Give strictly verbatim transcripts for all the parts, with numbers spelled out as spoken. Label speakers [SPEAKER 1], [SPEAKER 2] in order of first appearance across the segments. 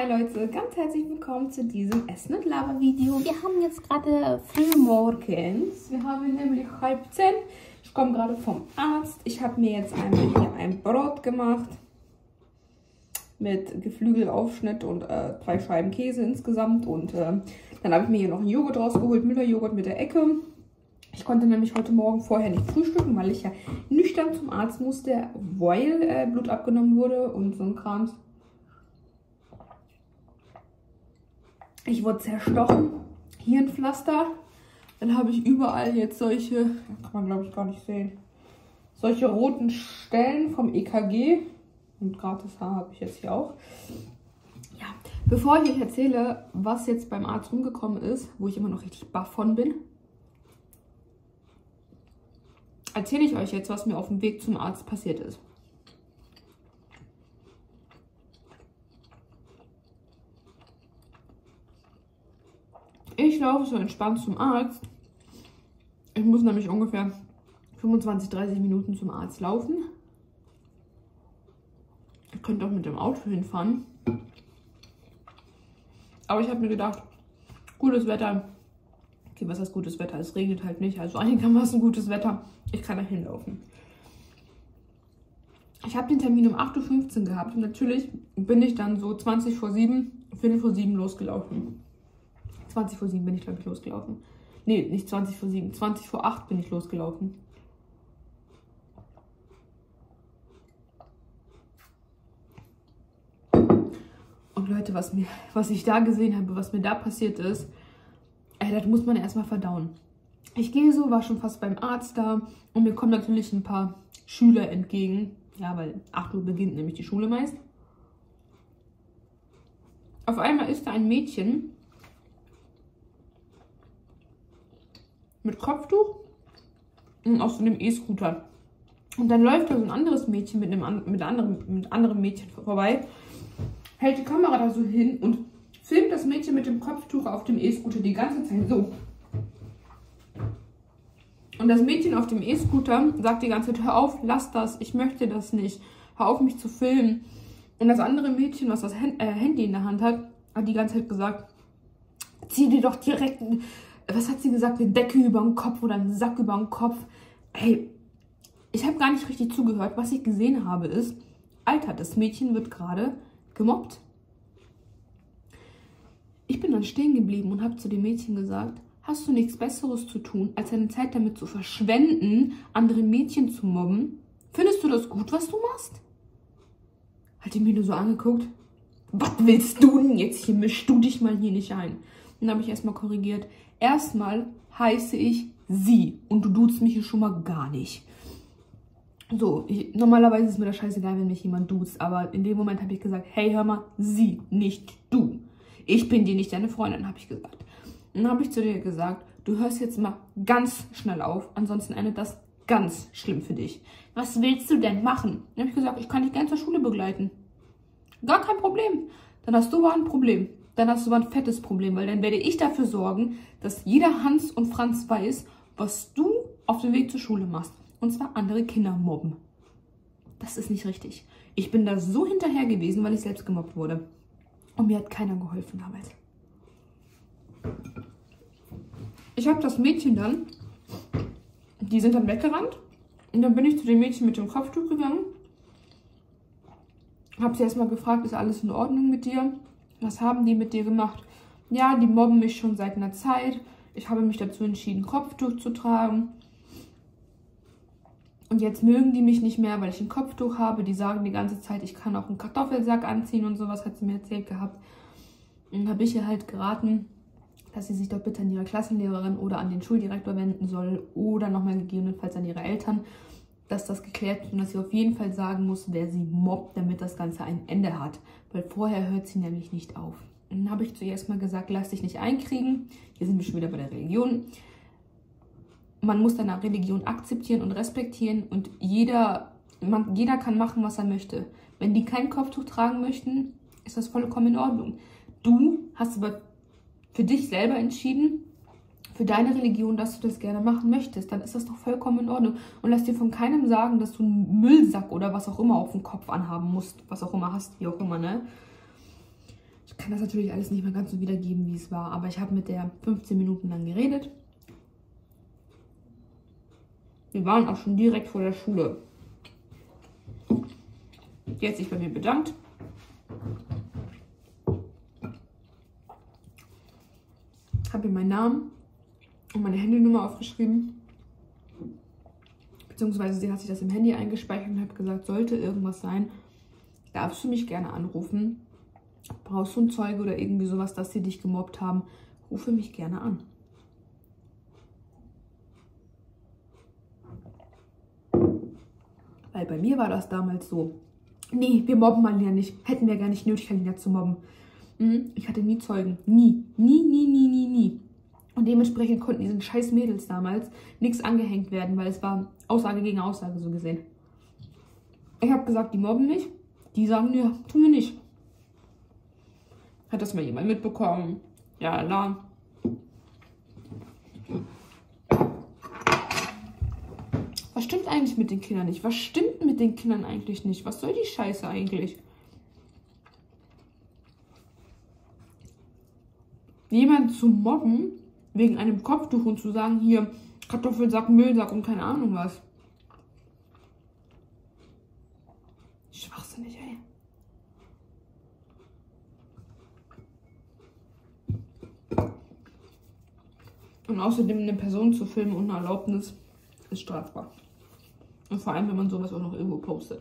[SPEAKER 1] Hi Leute, ganz herzlich willkommen zu diesem Essen und Lava Video. Wir haben jetzt gerade früh morgens. Wir haben nämlich halb zehn. Ich komme gerade vom Arzt. Ich habe mir jetzt einmal hier ein Brot gemacht mit Geflügelaufschnitt und äh, drei Scheiben Käse insgesamt. Und äh, dann habe ich mir hier noch einen Joghurt rausgeholt, Müllerjoghurt mit der Ecke. Ich konnte nämlich heute Morgen vorher nicht frühstücken, weil ich ja nüchtern zum Arzt musste, weil äh, Blut abgenommen wurde und so ein Kram. Ich wurde zerstochen, hier ein Pflaster, dann habe ich überall jetzt solche, kann man glaube ich gar nicht sehen, solche roten Stellen vom E K G und gratis Haar habe ich jetzt hier auch. Ja, bevor ich euch erzähle, was jetzt beim Arzt rumgekommen ist, wo ich immer noch richtig baff von bin, erzähle ich euch jetzt, was mir auf dem Weg zum Arzt passiert ist. Ich laufe so entspannt zum Arzt. Ich muss nämlich ungefähr fünfundzwanzig, dreißig Minuten zum Arzt laufen. Ihr könnt auch mit dem Auto hinfahren. Aber ich habe mir gedacht, gutes Wetter. Okay, was heißt gutes Wetter? Es regnet halt nicht, also einigermaßen gutes Wetter. Ich kann da hinlaufen. Ich habe den Termin um acht Uhr fünfzehn gehabt und natürlich bin ich dann so zwanzig vor sieben, Viertel vor sieben losgelaufen. zwanzig vor sieben bin ich, glaube ich, losgelaufen. Nee, nicht zwanzig vor sieben, zwanzig vor acht bin ich losgelaufen. Und Leute, was, mir, was ich da gesehen habe, was mir da passiert ist, ey, das muss man erstmal verdauen. Ich gehe so, war schon fast beim Arzt da und mir kommen natürlich ein paar Schüler entgegen. Ja, weil acht Uhr beginnt nämlich die Schule meist. Auf einmal ist da ein Mädchen mit Kopftuch und auf so einem E-Scooter. Und dann läuft da so ein anderes Mädchen mit einem mit anderem, mit anderem Mädchen vorbei, hält die Kamera da so hin und filmt das Mädchen mit dem Kopftuch auf dem E-Scooter die ganze Zeit so. Und das Mädchen auf dem E-Scooter sagt die ganze Zeit, hör auf, lass das, ich möchte das nicht, hör auf mich zu filmen. Und das andere Mädchen, was das Handy in der Hand hat, hat die ganze Zeit gesagt, zieh dir doch direkt, was hat sie gesagt, eine Decke über den Kopf oder einen Sack über den Kopf. Hey, ich habe gar nicht richtig zugehört. Was ich gesehen habe ist, Alter, das Mädchen wird gerade gemobbt. Ich bin dann stehen geblieben und habe zu dem Mädchen gesagt, hast du nichts Besseres zu tun, als deine Zeit damit zu verschwenden, andere Mädchen zu mobben? Findest du das gut, was du machst? Hat die mir nur so angeguckt. Was willst du denn jetzt hier? Misch du dich mal hier nicht ein. Dann habe ich erstmal korrigiert. Erstmal heiße ich sie und du duzt mich hier schon mal gar nicht. So, ich, normalerweise ist mir das scheißegal, wenn mich jemand duzt, aber in dem Moment habe ich gesagt, hey, hör mal, sie, nicht du. Ich bin dir nicht deine Freundin, habe ich gesagt. Und dann habe ich zu dir gesagt, du hörst jetzt mal ganz schnell auf, ansonsten endet das ganz schlimm für dich. Was willst du denn machen? Dann habe ich gesagt, ich kann dich gerne zur Schule begleiten. Gar kein Problem. Dann hast du aber ein Problem. Dann hast du aber ein fettes Problem, weil dann werde ich dafür sorgen, dass jeder Hans und Franz weiß, was du auf dem Weg zur Schule machst. Und zwar andere Kinder mobben. Das ist nicht richtig. Ich bin da so hinterher gewesen, weil ich selbst gemobbt wurde. Und mir hat keiner geholfen damals. Ich habe das Mädchen dann, die sind dann weggerannt. Und dann bin ich zu dem Mädchen mit dem Kopftuch gegangen. Habe sie erstmal gefragt, ist alles in Ordnung mit dir? Was haben die mit dir gemacht? Ja, die mobben mich schon seit einer Zeit. Ich habe mich dazu entschieden, Kopftuch zu tragen. Und jetzt mögen die mich nicht mehr, weil ich ein Kopftuch habe. Die sagen die ganze Zeit, ich kann auch einen Kartoffelsack anziehen und sowas, hat sie mir erzählt gehabt. Und dann habe ich ihr halt geraten, dass sie sich doch bitte an ihre Klassenlehrerin oder an den Schuldirektor wenden soll oder nochmal gegebenenfalls an ihre Eltern, dass das geklärt wird und dass sie auf jeden Fall sagen muss, wer sie mobbt, damit das Ganze ein Ende hat. Weil vorher hört sie nämlich nicht auf. Und dann habe ich zuerst mal gesagt, lass dich nicht einkriegen. Hier sind wir schon wieder bei der Religion. Man muss deine Religion akzeptieren und respektieren und jeder, man, jeder kann machen, was er möchte. Wenn die kein Kopftuch tragen möchten, ist das vollkommen in Ordnung. Du hast aber für dich selber entschieden, für deine Religion, dass du das gerne machen möchtest, dann ist das doch vollkommen in Ordnung. Und lass dir von keinem sagen, dass du einen Müllsack oder was auch immer auf dem Kopf anhaben musst, was auch immer hast, wie auch immer, ne? Ich kann das natürlich alles nicht mehr ganz so wiedergeben, wie es war. Aber ich habe mit der fünfzehn Minuten lang geredet. Wir waren auch schon direkt vor der Schule. Die hat sich bei mir bedankt. Habe ihr meinen Namen und meine Handynummer aufgeschrieben. Beziehungsweise sie hat sich das im Handy eingespeichert und hat gesagt, sollte irgendwas sein, darfst du mich gerne anrufen. Brauchst du ein Zeuge oder irgendwie sowas, dass sie dich gemobbt haben, rufe mich gerne an. Weil bei mir war das damals so. Nee, wir mobben Alina nicht. Hätten wir gar nicht nötig, Alina zu mobben. Ich hatte nie Zeugen. Nie. Nie, nie, nie, nie, nie. Und dementsprechend konnten diesen scheiß Mädels damals nichts angehängt werden, weil es war Aussage gegen Aussage so gesehen. Ich habe gesagt, die mobben nicht. Die sagen, ja, tun wir nicht. Hat das mal jemand mitbekommen? Ja, la. Was stimmt eigentlich mit den Kindern nicht? Was stimmt mit den Kindern eigentlich nicht? Was soll die Scheiße eigentlich? Jemanden zu mobben, wegen einem Kopftuch und zu sagen, hier, Kartoffelsack, Müllsack und keine Ahnung was. Schwachsinnig, ey. Und außerdem eine Person zu filmen ohne Erlaubnis ist strafbar. Und vor allem, wenn man sowas auch noch irgendwo postet.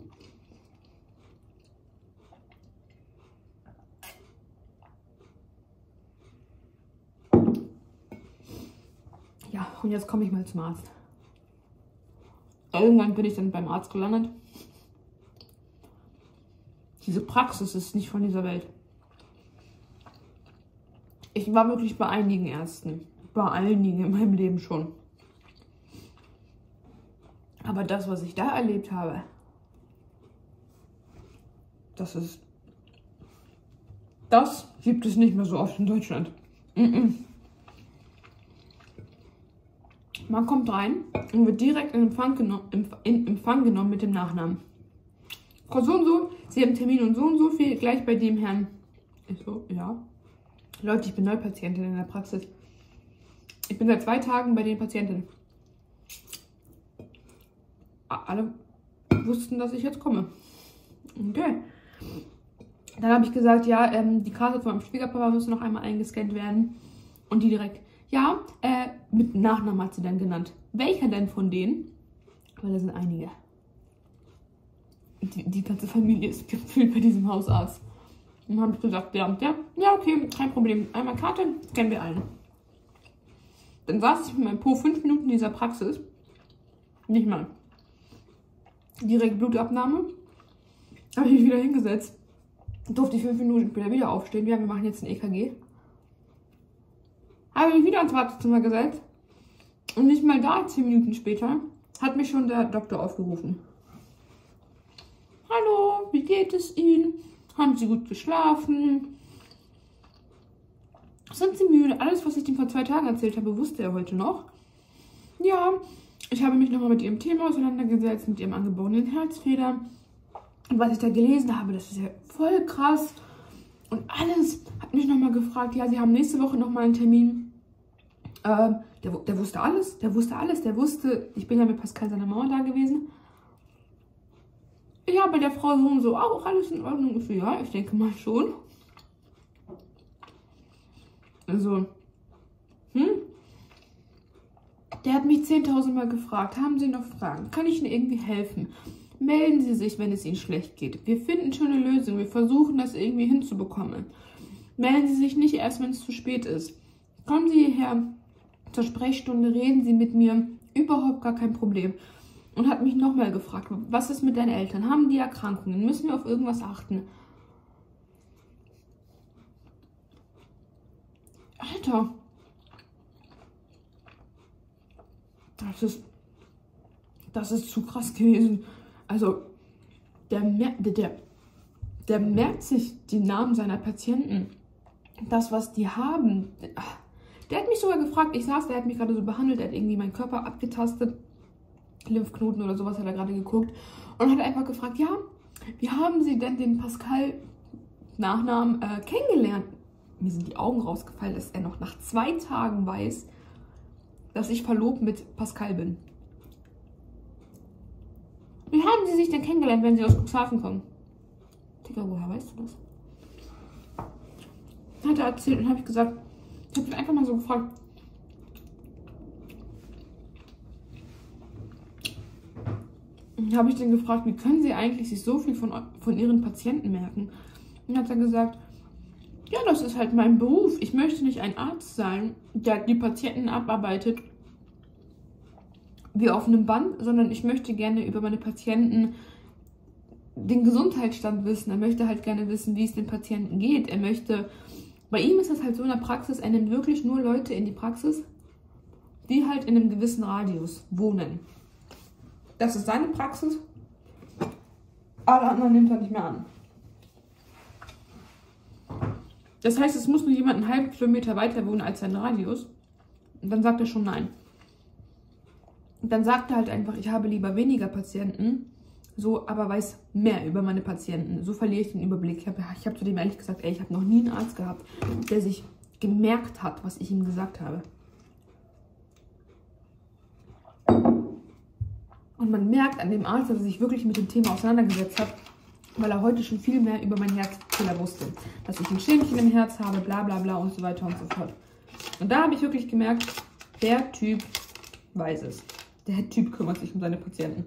[SPEAKER 1] Ja, und jetzt komme ich mal zum Arzt. Irgendwann bin ich dann beim Arzt gelandet. Diese Praxis ist nicht von dieser Welt. Ich war wirklich bei einigen Ärzten. Bei einigen in meinem Leben schon. Aber das, was ich da erlebt habe, das ist... Das gibt es nicht mehr so oft in Deutschland. Mm-mm. Man kommt rein und wird direkt in Empfang, genommen, in Empfang genommen mit dem Nachnamen. Frau so und so, Sie haben Termin und so und so viel, gleich bei dem Herrn. Ich so, ja. Leute, ich bin Neupatientin in der Praxis. Ich bin seit zwei Tagen bei den Patientinnen. Alle wussten, dass ich jetzt komme. Okay. Dann habe ich gesagt, ja, ähm, die Karte von meinem Schwiegerpapa müsste noch einmal eingescannt werden. Und die direkt, ja, äh, mit Nachnamen hat sie dann genannt. Welcher denn von denen? Weil da sind einige. Die, die ganze Familie ist gefühlt bei diesem Hausarzt. Und habe ich gesagt, ja, ja, ja, okay, kein Problem. Einmal Karte, kennen wir allen. Dann saß ich mit meinem Po fünf Minuten in dieser Praxis. Nicht mal. Direkt Blutabnahme. Habe ich mich wieder hingesetzt. Durfte ich fünf Minuten später wieder aufstehen. Ja, wir machen jetzt ein E K G. Habe mich wieder ins Wartezimmer gesetzt. Und nicht mal da, zehn Minuten später, hat mich schon der Doktor aufgerufen. Hallo, wie geht es Ihnen? Haben Sie gut geschlafen? Sind Sie müde? Alles, was ich ihm vor zwei Tagen erzählt habe, wusste er heute noch. Ja, ich habe mich nochmal mit Ihrem Thema auseinandergesetzt, mit Ihrem angeborenen Herzfehler. Und was ich da gelesen habe, das ist ja voll krass. Und alles hat mich nochmal gefragt, ja, Sie haben nächste Woche nochmal einen Termin. Ähm, der, der wusste alles, der wusste alles, der wusste, ich bin ja mit Pascal seiner Mama da gewesen. Ja, bei der Frau so und so auch alles in Ordnung. Ich so, ja, ich denke mal schon. Also, hm? Der hat mich zehntausend Mal gefragt, haben Sie noch Fragen? Kann ich Ihnen irgendwie helfen? Melden Sie sich, wenn es Ihnen schlecht geht. Wir finden schon eine Lösung, wir versuchen das irgendwie hinzubekommen. Melden Sie sich nicht erst, wenn es zu spät ist. Kommen Sie hierher zur Sprechstunde, reden Sie mit mir, überhaupt gar kein Problem. Und hat mich nochmal gefragt, was ist mit deinen Eltern? Haben die Erkrankungen? Müssen wir auf irgendwas achten? Alter. Das ist, das ist zu krass gewesen. Also, der, der, der merkt sich die Namen seiner Patienten. Das, was die haben. Der hat mich sogar gefragt, ich saß, der hat mich gerade so behandelt, der hat irgendwie meinen Körper abgetastet. Lymphknoten oder sowas hat er gerade geguckt und hat einfach gefragt, ja, wie haben Sie denn den Pascal Nachnamen äh, kennengelernt. Mir sind die Augen rausgefallen, dass er noch nach zwei Tagen weiß, dass ich verlobt mit Pascal bin. Wie haben sie sich denn kennengelernt, wenn sie aus Cuxhaven kommen? Digga, woher weißt du das? Hat er erzählt und habe ich gesagt, ich habe ihn einfach mal so gefragt. Habe ich den gefragt, wie können Sie eigentlich sich so viel von, von Ihren Patienten merken? Und hat er gesagt, ja, das ist halt mein Beruf. Ich möchte nicht ein Arzt sein, der die Patienten abarbeitet wie auf einem Band, sondern ich möchte gerne über meine Patienten den Gesundheitsstand wissen. Er möchte halt gerne wissen, wie es den Patienten geht. Er möchte, bei ihm ist das halt so in der Praxis, er nimmt wirklich nur Leute in die Praxis, die halt in einem gewissen Radius wohnen. Das ist seine Praxis. Alle anderen nimmt er nicht mehr an. Das heißt, es muss nur jemand einen halben Kilometer weiter wohnen als sein Radius. Und dann sagt er schon nein. Und dann sagt er halt einfach, ich habe lieber weniger Patienten, so, aber weiß mehr über meine Patienten. So verliere ich den Überblick. Ich habe ich hab zu dem ehrlich gesagt, ey, ich habe noch nie einen Arzt gehabt, der sich gemerkt hat, was ich ihm gesagt habe. Und man merkt an dem Arzt, dass er sich wirklich mit dem Thema auseinandergesetzt hat, weil er heute schon viel mehr über meinen Herzfehler wusste. Dass ich ein Schämchen im Herz habe, bla bla bla und so weiter und so fort. Und da habe ich wirklich gemerkt, der Typ weiß es. Der Typ kümmert sich um seine Patienten.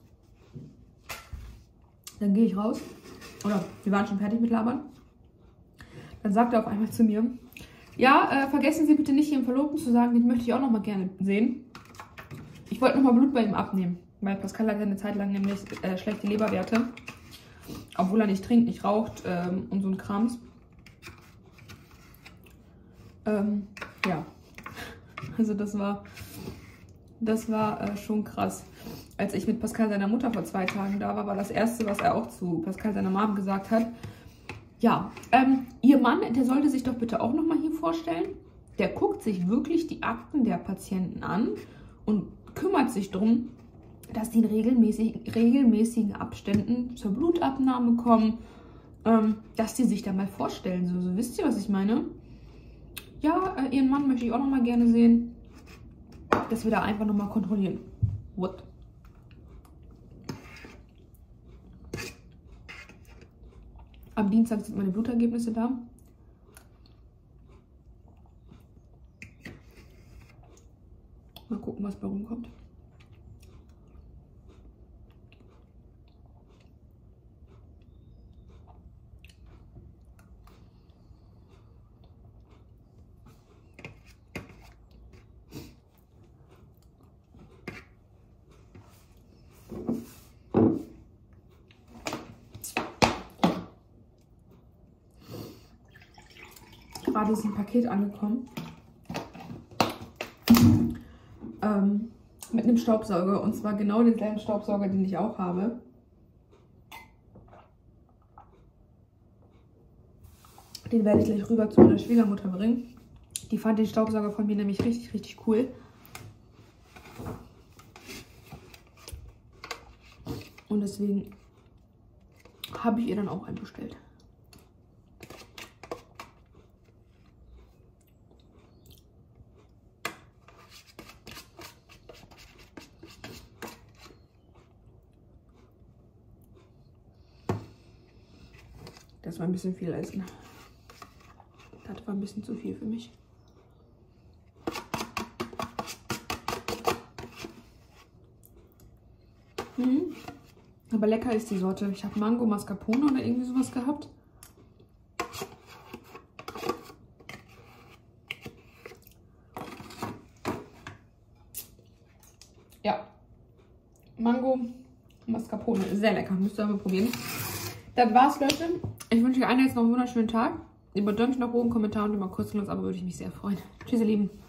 [SPEAKER 1] Dann gehe ich raus. Oder wir waren schon fertig mit Labern. Dann sagt er auf einmal zu mir, ja, äh, vergessen Sie bitte nicht, Ihrem Verlobten zu sagen, den möchte ich auch noch mal gerne sehen. Ich wollte noch mal Blut bei ihm abnehmen. Weil Pascal hat ja eine Zeit lang nämlich äh, schlechte Leberwerte. Obwohl er nicht trinkt, nicht raucht ähm, und so ein Krams. Ähm, ja. Also das war, das war äh, schon krass. Als ich mit Pascal seiner Mutter vor zwei Tagen da war, war das Erste, was er auch zu Pascal seiner Mom gesagt hat. Ja, ähm, Ihr Mann, der sollte sich doch bitte auch nochmal hier vorstellen. Der guckt sich wirklich die Akten der Patienten an und kümmert sich darum, dass die in regelmäßig, regelmäßigen Abständen zur Blutabnahme kommen, ähm, dass die sich da mal vorstellen. So, so wisst ihr, was ich meine? Ja, äh, Ihren Mann möchte ich auch noch mal gerne sehen, dass wir da einfach noch mal kontrollieren. What? Am Dienstag sind meine Blutergebnisse da. Mal gucken, was bei rumkommt. Gerade ist ein Paket angekommen ähm, mit einem Staubsauger, und zwar genau denselben Staubsauger, den ich auch habe. Den werde ich gleich rüber zu meiner Schwiegermutter bringen. Die fand den Staubsauger von mir nämlich richtig, richtig cool. Und deswegen habe ich ihr dann auch einen bestellt. Das war ein bisschen viel Essen. Das war ein bisschen zu viel für mich. Mhm. Aber lecker ist die Sorte. Ich habe Mango Mascarpone oder irgendwie sowas gehabt. Ja. Mango Mascarpone. Sehr lecker. Müsst ihr aber probieren. Das war's, Leute. Ich wünsche euch allen jetzt noch einen wunderschönen Tag. Über Däumchen nach oben, Kommentar und immer kostenlos, aber würde ich mich sehr freuen. Tschüss, ihr Lieben.